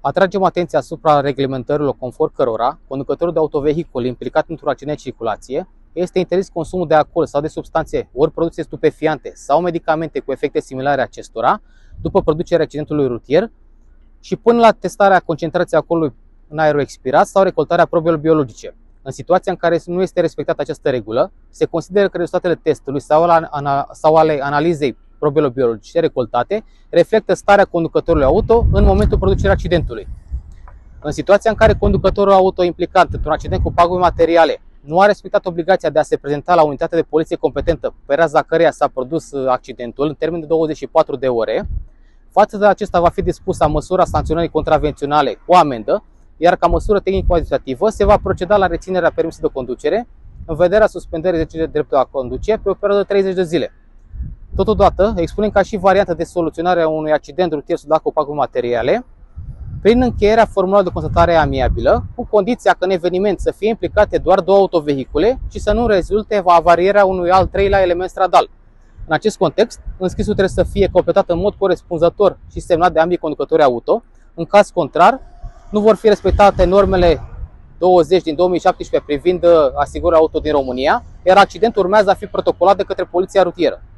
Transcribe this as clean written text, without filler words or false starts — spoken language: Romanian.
Atragem atenția asupra reglementărilor conform cărora conducătorul de autovehicul implicat într-un accident de circulație este interzis consumul de alcool sau de substanțe ori produse stupefiante sau medicamente cu efecte similare acestora după producerea accidentului rutier și până la testarea concentrației alcoolului în aerul expirat sau recoltarea probelor biologice. În situația în care nu este respectată această regulă, se consideră că rezultatele testului sau ale analizei probelor biologice recoltate reflectă starea conducătorului auto în momentul producerii accidentului. În situația în care conducătorul auto implicat într-un accident cu pagube materiale nu a respectat obligația de a se prezenta la unitatea de poliție competentă pe raza căreia s-a produs accidentul în termen de 24 de ore, față de acesta va fi dispusă măsura sancționării contravenționale cu amendă, iar ca măsură tehnico-administrativă se va proceda la reținerea permisului de conducere în vederea suspendării exercitării dreptului a conduce pe o perioadă de 30 de zile. Totodată, expunem ca și variantă de soluționare a unui accident rutier sudat cu pagube materiale prin încheierea formularului de constatare amiabilă, cu condiția că în eveniment să fie implicate doar două autovehicule și să nu rezulte avarierea unui al treilea element stradal. În acest context, înscrisul trebuie să fie completat în mod corespunzător și semnat de ambii conducători auto. În caz contrar, nu vor fi respectate normele 20 din 2017 privind asigurarea auto din România, iar accidentul urmează a fi protocolat de către poliția rutieră.